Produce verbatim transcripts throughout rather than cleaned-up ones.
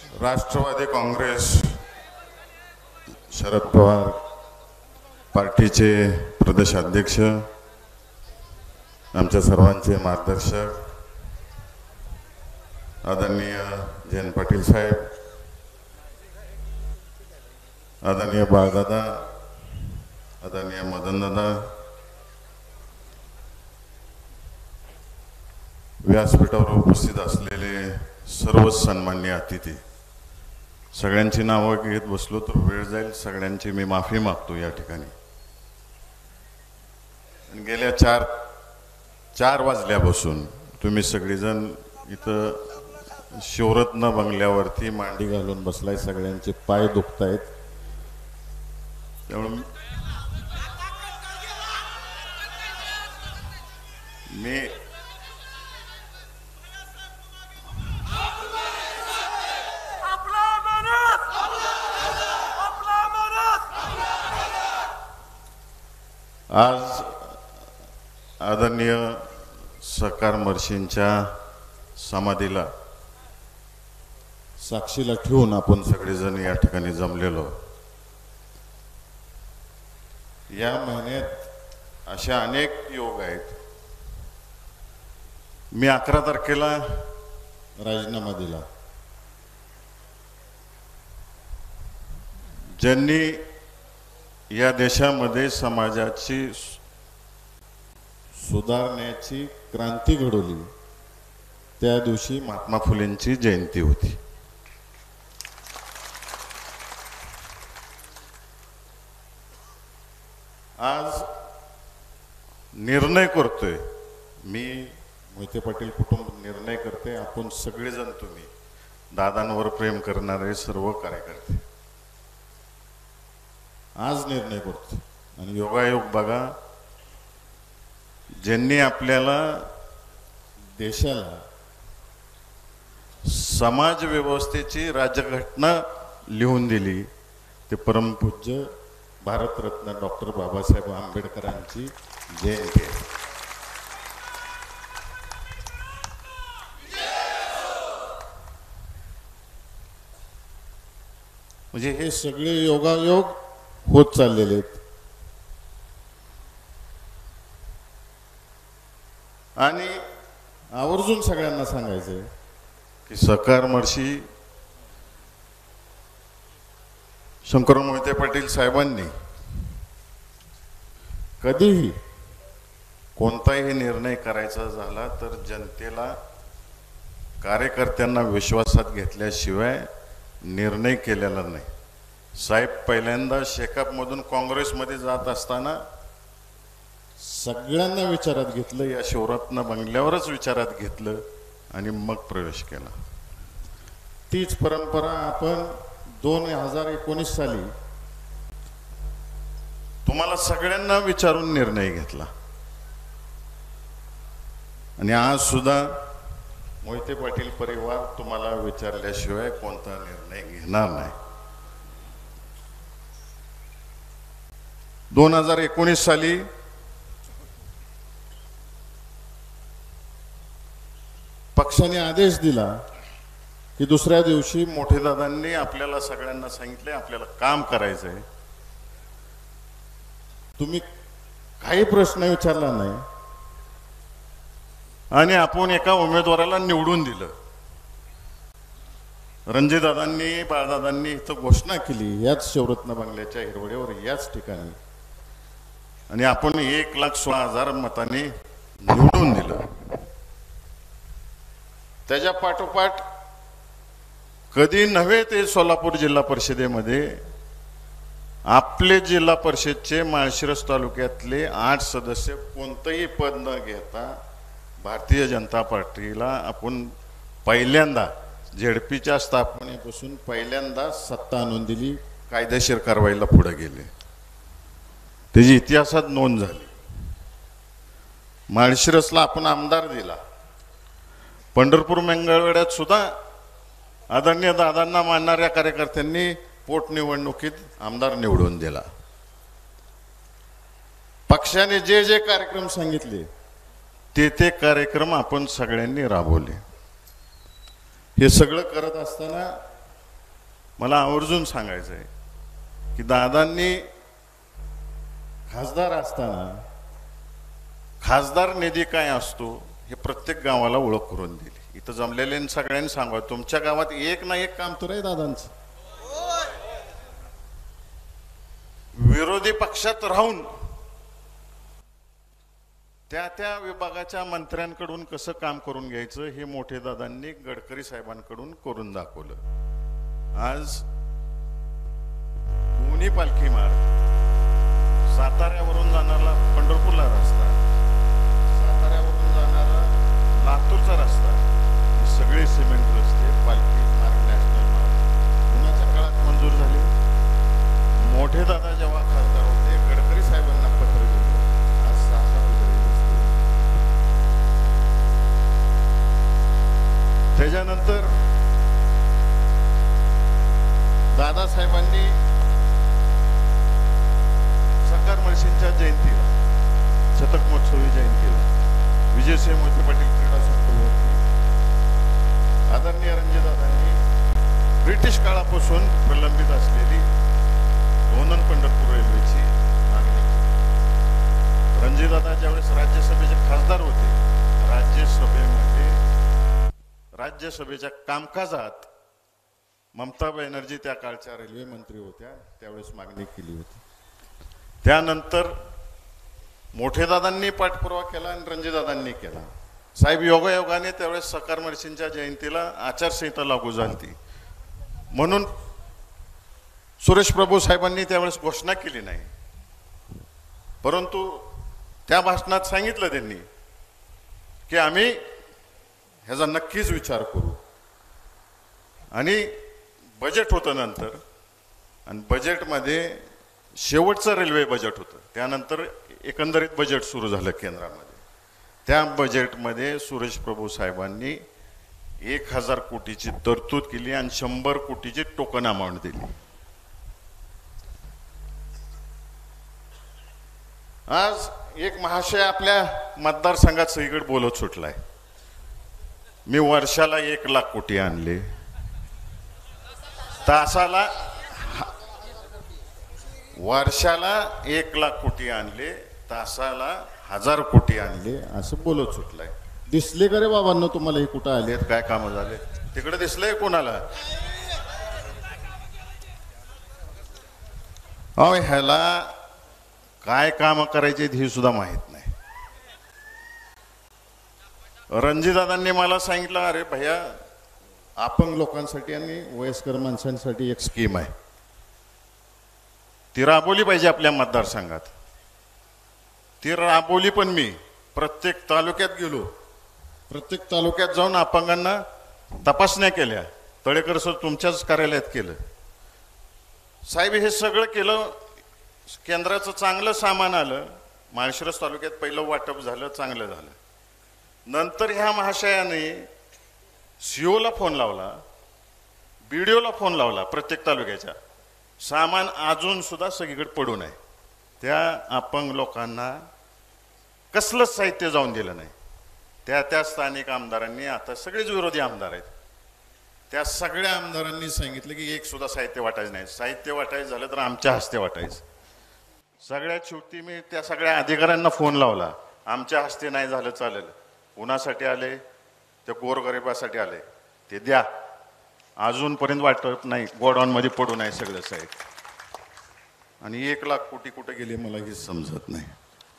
राष्ट्रवादी काँग्रेस शरद पवार पार्टीचे प्रदेशाध्यक्ष, आमच्या सर्वांचे मार्गदर्शक आदरणीय जयंत पाटील साहेब, आदरणीय बाळदादा, आदरणीय मदनदादा, व्यासपीठावर उपस्थित असलेले सर्व सन्माननीय अतिथी, सगळ्यांची नावं घेत बसलो तर वेळ जाईल, सगळ्यांची मी माफी मागतो या ठिकाणी. गेल्या चार चार वाजल्यापासून तुम्ही सगळेजण इथं शिवरत्न बंगल्यावरती मांडी घालून बसलाय, सगळ्यांचे पाय दुखतायत. त्यामुळे मी आज आदरणीय सकार मर्शींच्या समाधीला साक्षीला ठेवून आपण सगळेजण या ठिकाणी जमलेलो. या महिन्यात अशा अनेक योग आहेत. मी अकरा तारखेला राजीनामा दिला. ज्यांनी या देशामध्ये समाजाची सुधारण्याची क्रांती घडवली, त्या दिवशी महात्मा फुलेंची जयंती होती. आज निर्णय करतोय मी, मोहिते पाटील कुटुंब निर्णय करते, आपण सगळेजण, तुम्ही दादांवर प्रेम करणारे सर्व कार्यकर्ते आज निर्णय करतो. आणि योगायोग बघा, ज्यांनी आपल्याला देशाला समाज व्यवस्थेची राज्यघटना लिहून दिली ते परमपूज्य भारतरत्न डॉक्टर बाबासाहेब आंबेडकरांची जयंती आहे. म्हणजे हे सगळे योगायोग होत चाललेले आहेत. आणि आवर्जून सगळ्यांना सांगायचंय की सकार मर्शी शंकरराव मोहिते पाटील साहेबांनी कधीही कोणताही निर्णय करायचा झाला तर जनतेला, कार्यकर्त्यांना विश्वासात घेतल्याशिवाय निर्णय केलेला नाही. साहेब पहिल्यांदा शेकापमधून काँग्रेसमध्ये जात असताना सगळ्यांना विचारात घेतलं, या शिवरत्न बंगल्यावरच विचारात घेतलं आणि मग प्रवेश केला. तीच परंपरा आपण दोन हजार एकोणीस साली तुम्हाला सगळ्यांना विचारून निर्णय घेतला. आणि आज सुद्धा मोहिते पाटील परिवार तुम्हाला विचारल्याशिवाय कोणता निर्णय घेणार नाही. दोन हजार एकोणीस साली पक्षाने आदेश दिला की दुसऱ्या दिवशी मोठे दादांनी आपल्याला सगळ्यांना सांगितले आपल्याला काम करायचंय. तुम्ही काही प्रश्न विचारला नाही आणि आपण एका उमेदवाराला निवडून दिलं. रणजितदादांनी, बाळदादांनी इथं घोषणा केली याच शिवरत्न बंगल्याच्या हिरवडीवर, याच ठिकाणी, आणि आपण एक लाख सोळा हजार मतांनी निवडून दिलं. त्याच्या पाठोपाठ कधी नव्हे ते सोलापूर जिल्हा परिषदेमध्ये आपले जिल्हा परिषदचे माळशिरस तालुक्यातले आठ सदस्य कोणतंही पद न घेता भारतीय जनता पार्टीला आपण पहिल्यांदा झेडपीच्या स्थापनेपासून पहिल्यांदा सत्ता आणून दिली, कायदेशीर कारवाईला पुढे गेले. त्याची इतिहासात नोंद झाली. माळशिरसला आपण आमदार दिला. पंढरपूर मंगळवेढ्यात सुद्धा आदरणीय दादांना मानणाऱ्या कार्यकर्त्यांनी पोटनिवडणुकीत आमदार निवडून दिला. पक्षाने जे जे कार्यक्रम सांगितले ते ते कार्यक्रम आपण सगळ्यांनी राबवले. हे सगळं करत असताना मला आवर्जून सांगायचं आहे की दादांनी खासदार असताना खासदार निधी काय असतो हे प्रत्येक गावाला ओळख करून दिली. इथं जमलेल्या सगळ्यांनी सांगा, तुमच्या गावात एक ना एक काम तर आहे दादांचं. विरोधी पक्षात राहून त्या त्या विभागाच्या मंत्र्यांकडून कसं काम करून घ्यायचं हे मोठे दादांनी गडकरी साहेबांकडून करून दाखवलं. आज दोन्ही पालखी मार्ग, साताऱ्यावरून जाणारा पंढरपूरला रस्ता, साताऱ्यावरून जाणारा लातूरचा रस्ता, हे सगळे सिमेंट रस्ते पालखी मार्ग नॅशनल मार्ग कुणाच्या काळात मंजूर झाले? मोठे दादा जेव्हा खासदार होते गडकरी साहेबांना पत्र दिलं. आज सहा सात रस्ते. त्याच्यानंतर दादासाहेबांनी सकार मर्शींच्या जयंतीला, शतक महोत्सवी जयंतीला विजयसिंह मोहिते पाटील क्रीडा संकुलावरती आदरणीय रणजितदादांनी ब्रिटिश काळापासून प्रलंबित असलेली लोणंद पंढरपूर रेल्वेची मागणी केली. रणजितदादा ज्यावेळेस राज्यसभेचे खासदार होते, राज्यसभेमध्ये राज्यसभेच्या कामकाजात ममता बॅनर्जी त्या काळच्या रेल्वे मंत्री होत्या, त्यावेळेस मागणी केली होती. त्यानंतर मोठे दादांनी पाठपुरावा केला आणि रणजितदादांनी केला. साहेब योगायोगाने त्यावेळेस सकार मर्शींच्या जयंतीला आचारसंहिता लागू झाली, म्हणून सुरेश प्रभू साहेबांनी त्यावेळेस घोषणा केली नाही. परंतु त्या भाषणात सांगितलं त्यांनी की आम्ही ह्याचा नक्कीच विचार करू. आणि बजेट होतं नंतर, आणि बजेटमध्ये शेवटचं रेल्वे बजेट होतं, त्यानंतर एकंदरीत बजेट सुरू झालं केंद्रामध्ये. त्या बजेटमध्ये सुरेश प्रभू साहेबांनी एक हजार कोटीची तरतूद केली आणि शंभर कोटीची टोकन अमाऊंट दिली. आज एक महाशय आपल्या मतदारसंघात सगळीकडे बोलत सुटलाय, मी वर्षाला एक लाख कोटी आणले, तासाला वर्षाला एक लाख कोटी आणले, तासाला हजार कोटी आणले, असं बोलत सुटलाय. दिसले का रे बाबांना तुम्हाला हे कुठं आलेत, काय कामं झाले? तिकडे दिसलंय कोणाला? अहो ह्याला काय काम करायचे हे सुद्धा माहित नाही. रणजितदादांनी मला सांगितलं, अरे भैया अपंग लोकांसाठी आणि वयस्कर माणसांसाठी एक स्कीम आहे, ती राबवली पाहिजे आपल्या मतदारसंघात. ती राबवली पण मी प्रत्येक तालुक्यात गेलो, प्रत्येक तालुक्यात जाऊन अपंगांना तपासण्या केल्या. तळेकर सर तुमच्याच कार्यालयात केलं. साहेब हे सगळं केलं, केंद्राचं चांगलं सामान आलं, माळशिरस तालुक्यात पहिलं वाटप झालं, चांगलं झालं. नंतर ह्या महाशयाने सीओला फोन लावला, बीडीओला फोन लावला प्रत्येक तालुक्याच्या, सामान अजून सुद्धा सगळीकडे पडून आहे. त्या अपंग लोकांना कसलंच साहित्य जाऊन दिलं नाही. त्या त्या स्थानिक आमदारांनी, आता सगळेच विरोधी आमदार आहेत, त्या सगळ्या आमदारांनी सांगितलं की एक सुद्धा साहित्य वाटायचं नाही. साहित्य वाटायचं झालं तर आमच्या हस्ते वाटायचं. सगळ्यात शेवटी मी त्या सगळ्या अधिकाऱ्यांना फोन लावला, आमच्या हस्ते नाही झालं चालेल, कुणासाठी आले? ते गोरगरिबासाठी आले, ते द्या. अजूनपर्यंत वाटत नाही, गोडाऊनमध्ये पडून आहे सगळं साहित्य. आणि एक लाख कोटी कुठे गेले मला हेच समजत नाही.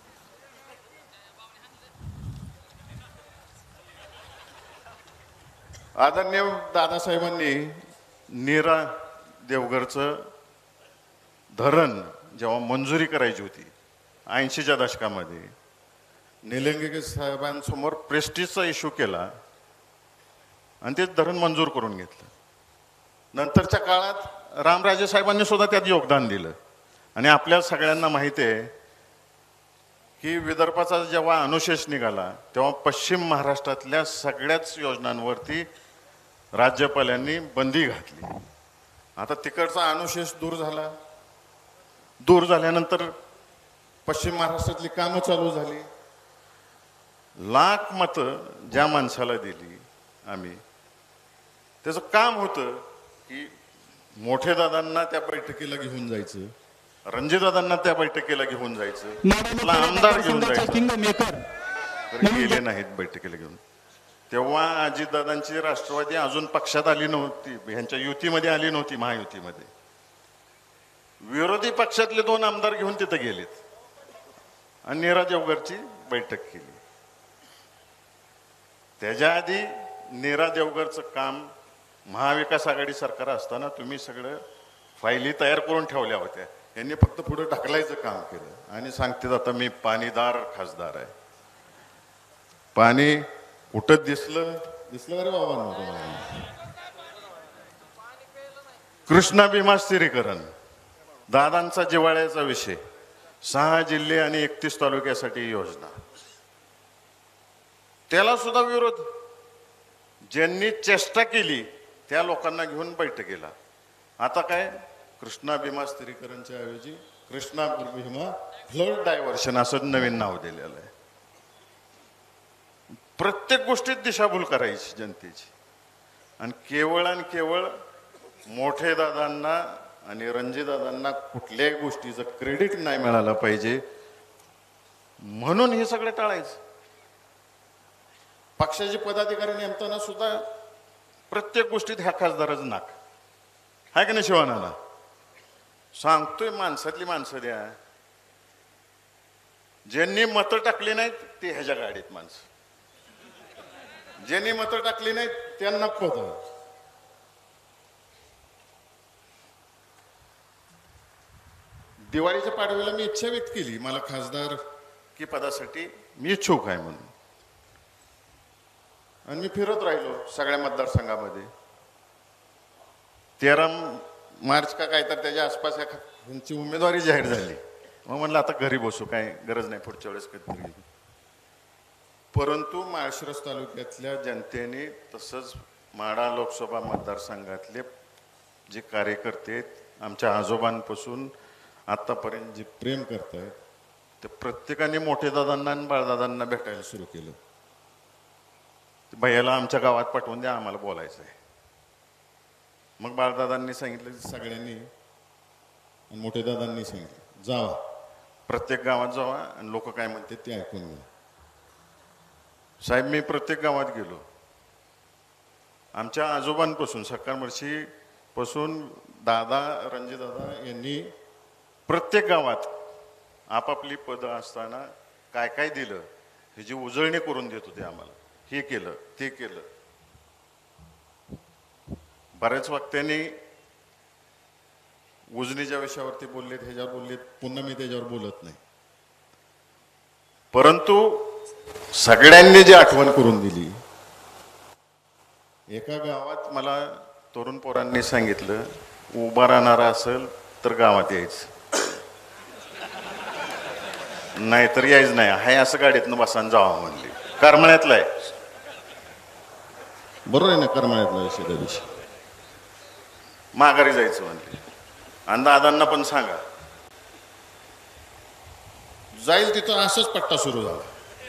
आदरणीय दादासाहेबांनी नीरा देवगरचं धरण जेव्हा मंजुरी करायची होती ऐंशीच्या दशकामध्ये, निलंगेकर साहेबांसमोर प्रेस्टिजचा इश्यू केला आणि ते धरण मंजूर करून घेतलं. नंतरच्या काळात रामराजे साहेबांनी सुद्धा त्यात योगदान दिलं. आणि आपल्या सगळ्यांना माहिती आहे की विदर्भाचा जेव्हा अनुशेष निघाला तेव्हा पश्चिम महाराष्ट्रातल्या सगळ्याच योजनांवरती राज्यपालांनी बंदी घातली. आता तिकडचा अनुशेष दूर झाला. दूर झाल्यानंतर पश्चिम महाराष्ट्रातली कामं चालू झाली. लाख मतं ज्या माणसाला दिली आम्ही, त्याचं काम होतं की मोठे दादांना त्या बैठकीला घेऊन जायचं, रणजितदादांना त्या बैठकीला घेऊन जायचं, आमदार घेऊन जायचं, गेले नाहीत बैठकीला घेऊन. तेव्हा अजितदादांची राष्ट्रवादी अजून पक्षात आली नव्हती, ह्यांच्या युतीमध्ये आली नव्हती, महायुतीमध्ये. विरोधी पक्षातले दोन आमदार घेऊन तिथे गेलेत आणि नीरा देवगरची बैठक केली. त्याच्या आधी नीरा देवगरचं काम महाविकास आघाडी सरकार असताना तुम्ही सगळं फायली तयार करून ठेवल्या होत्या, यांनी फक्त पुढे ढकलायचं काम केलं आणि सांगते आता मी पाणीदार खासदार आहे. पाणी कुठं दिसलं दिसलं अरे बाबा. कृष्णा भीमा स्थिरीकरण, दादांचा जिव्हाळ्याचा विषय, सहा जिल्हे आणि एकतीस तालुक्यासाठी योजना, त्याला सुद्धा विरोध. ज्यांनी चेष्टा केली त्या लोकांना घेऊन बैठकीला. आता काय कृष्णा भीमा स्थिरीकरणच्या ऐवजी कृष्णा भीमा फ्लड डायव्हर्शन असं नवीन नाव दिलेलं आहे. प्रत्येक गोष्टीत दिशाभूल करायची जनतेची आणि केवळ आणि केवळ मोठे दादांना आणि रणजितदादांना कुठल्याही गोष्टीचं क्रेडिट नाही मिळालं पाहिजे म्हणून हे सगळं टाळायचं. पक्षाचे पदाधिकारी नेमताना सुद्धा प्रत्येक गोष्टीत ह्या खासदारच नाक आहे का नाही. शिवानाला सांगतोय माणसातली माणसं द्या, ज्यांनी मतं टाकली नाहीत ते ह्याच्या गाडीत माणसं, ज्यांनी मतं टाकली नाहीत त्यांना पद. दिवाळीच्या पाडव्याला मी इच्छा व्यक्त केली मला खासदार की पदासाठी मी इच्छुक आहे म्हणून, आणि मी फिरत राहिलो सगळ्या मतदारसंघामध्ये. तेरा मार्च का काय तर त्याच्या आसपास यांची उमेदवारी जाहीर झाली. मग म्हणलं आता घरी बसू, काय गरज नाही, पुढच्या वेळेस कधी. परंतु माळशिरस तालुक्यातल्या जनतेने तसंच माढा लोकसभा मतदारसंघातले जे कार्यकर्ते आमच्या आजोबांपासून आतापर्यंत जे प्रेम करतायत ते प्रत्येकाने मोठे दादांना आणि बाळदादांना भेटायला सुरू केलं. भैयाला आमच्या गावात पाठवून द्या, आम्हाला बोलायचं आहे. मग बाळदादांनी सांगितलं सगळ्यांनी आणि मोठे दादांनी सांगितलं जावा, प्रत्येक गावात जावा आणि लोक काय म्हणते ते ऐकून घ्या. साहेब मी प्रत्येक गावात गेलो. आमच्या आजोबांपासून सकाळमर्शी पासून दादा रणजितदादा यांनी प्रत्येक गावात आपापली पदं असताना काय काय दिलं ह्याची उजळणी करून देत होते आम्हाला. हे केलं ते केलं. बऱ्याच वक्त्यांनी उजनीच्या विषयावरती बोललेत, ह्याच्यावर बोललेत, पुन्हा मी त्याच्यावर बोलत नाही. परंतु सगळ्यांनी जी आठवण करून दिली, एका गावात मला तरुण पोरांनी सांगितलं उभा राहणारा असेल तर गावात यायचं, नाहीतर यायच नाही. हाय असं गाडीतनं बसान जावा म्हणली. करमाळ्यातला आहे, बरोबर आहे ना, करमाळ्यातला विषय त्या दिवशी माघारी जायचं म्हणली. आणि दादांना पण सांगा जाईल तिथं. असंच पट्टा सुरू झाला.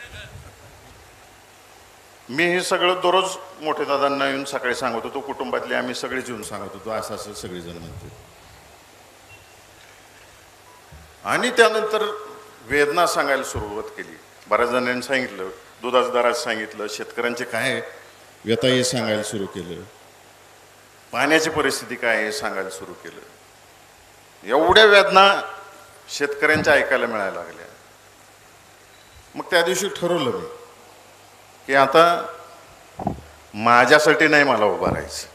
मी हे सगळं दररोज मोठे दादांना येऊन सकाळी सांगत होतो, कुटुंबातले आम्ही सगळेच येऊन सांगत होतो असं असं सगळेजण म्हणते. आणि त्यानंतर वेदना सांगायला सुरुवात केली. बऱ्याच जणांनी सांगितलं, दुधाच्या दरात सांगितलं, शेतकऱ्यांचे काय व्यथा हे सांगायला सुरू केलं, पाण्याची परिस्थिती काय हे सांगायला सुरू केलं. एवढ्या वेदना शेतकऱ्यांच्या ऐकायला मिळायला लागल्या. मग त्या दिवशी ठरवलं मी की आता माझ्यासाठी नाही मला उभं राहायचं.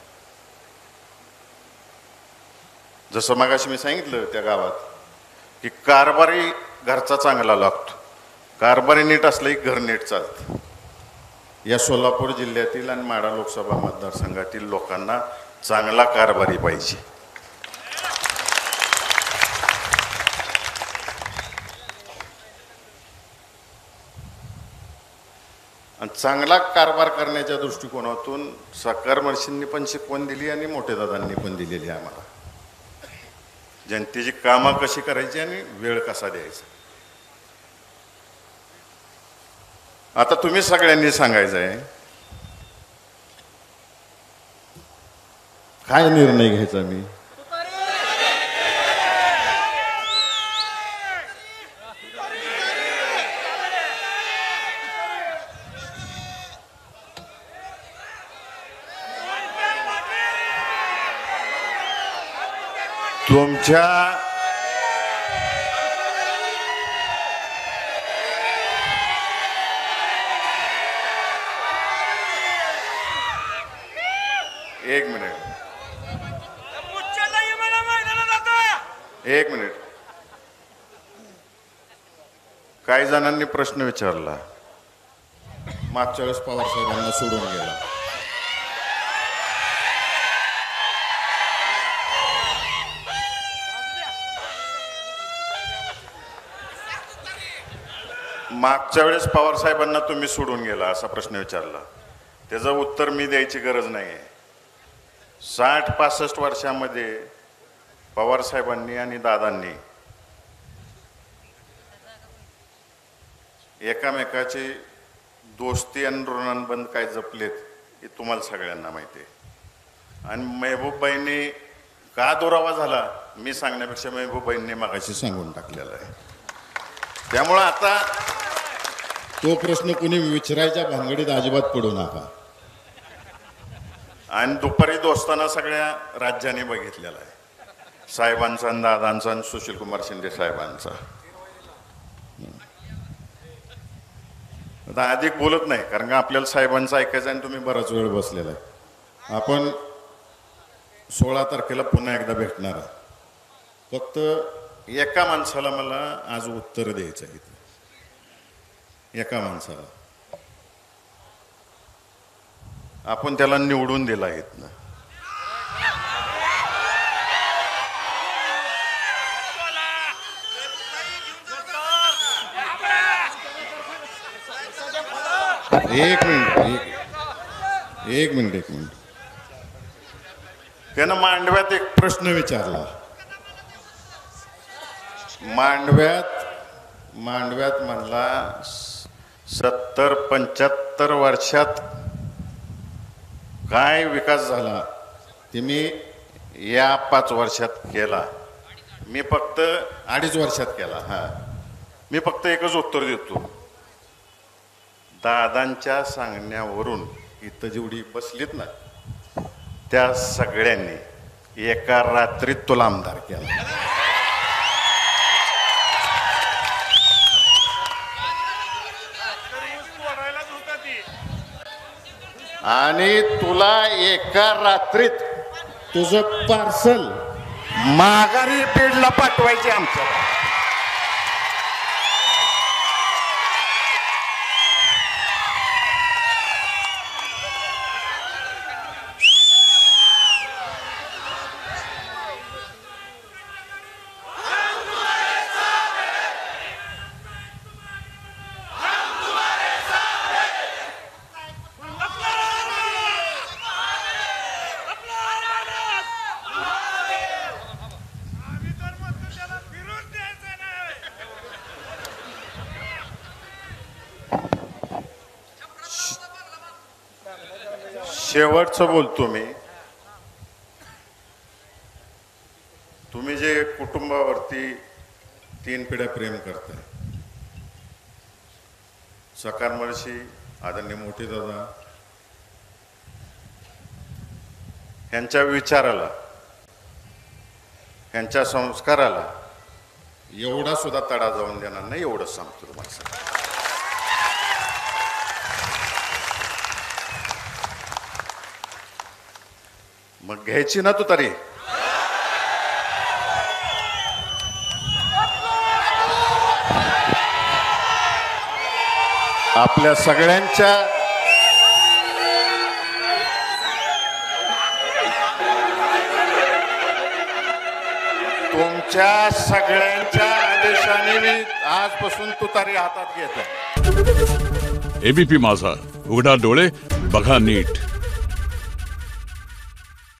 जसं मगाशी मी सांगितलं त्या गावात की कारभारी घरचा चांगला लागतो, कारभारी नीट असलं की घर नीट चालतं. या सोलापूर जिल्ह्यातील आणि माढा लोकसभा मतदारसंघातील लोकांना चांगला कारभारी पाहिजे. आणि चांगला कारभार करण्याच्या दृष्टिकोनातून सकारमर्शींनी पण शिकवण दिली आणि मोठे दादांनी पण दिलेली आम्हाला. जनतेची कामं कशी करायची आणि वेळ कसा द्यायचा. आता तुम्ही सगळ्यांनी सांगायचं आहे काय निर्णय घ्यायचा. मी तुमच्या एक मिनिट एक मिनिट काही जणांनी प्रश्न विचारला, मागच्या वेळेस पवार साहेबांना सोडून गेला. मागच्या वेळेस पवार साहेबांना तुम्ही सोडून गेला असा प्रश्न विचारला. त्याचं उत्तर मी द्यायची गरज नाही. साठ पासष्ट वर्षामध्ये पवार साहेबांनी आणि दादांनी एकामेकाची दोस्ती आणि ऋणानुबंध काय जपलेत हे तुम्हाला सगळ्यांना माहिती आहे. आणि मेहबूबबाईंनी का दुरावा झाला मी सांगण्यापेक्षा मेहबूबबाईंनी मागाशी सांगून टाकलेला आहे. त्यामुळं आता तो प्रश्न कुणी विचारायच्या भानगडीत अजिबात पडू नका. आणि दुपारी दोस्ताना सगळ्या राज्याने बघितलेला आहे, साहेबांचा आणि दादांचा आणि सुशीलकुमार शिंदे साहेबांचा. आता अधिक बोलत नाही कारण का आपल्याला साहेबांचं ऐकायचं आणि तुम्ही बराच वेळ बसलेला आहे. आपण सोळा तारखेला पुन्हा एकदा भेटणार आहे. फक्त एका माणसाला मला आज उत्तर द्यायचं आहे. एका माणसाला आपण त्याला निवडून दिला आहेत ना. एक मिनिट एक एक मिनिट एक मिनिट त्यानं मांडव्यात एक प्रश्न विचारला. मांडव्यात मांडव्यात म्हणला सत्तर पंच्याहत्तर वर्षात काय विकास झाला ते मी या पाच वर्षात केला. मी फक्त अडीच वर्षात केला. हा मी फक्त एकच उत्तर देतो. दादांच्या सांगण्यावरून इथं जेवढी बसलीत ना त्या सगळ्यांनी एका रात्रीत तुला आमदार केला. आणि तुला एका रात्रीत तुझं पार्सल माघारी पेडला पाठवायचे आमचं. शेवटचं बोलतो मी. तुम्ही जे कुटुंबावरती तीन पिढ्या प्रेम करताय, सकार महर्षी आदरणीय मोठे दादा यांच्या विचाराला यांच्या संस्काराला एवढा सुद्धा तडा जाऊन देणार नाही, एवढंच सांगतो तुम्हाला. मग घ्यायची ना तू तरी. आपल्या सगळ्यांच्या तुमच्या सगळ्यांच्या आदेशाने मी आजपासून तुतारी हातात घेत आहे. एबीपी माझा, उघडा डोळे बघा नीट.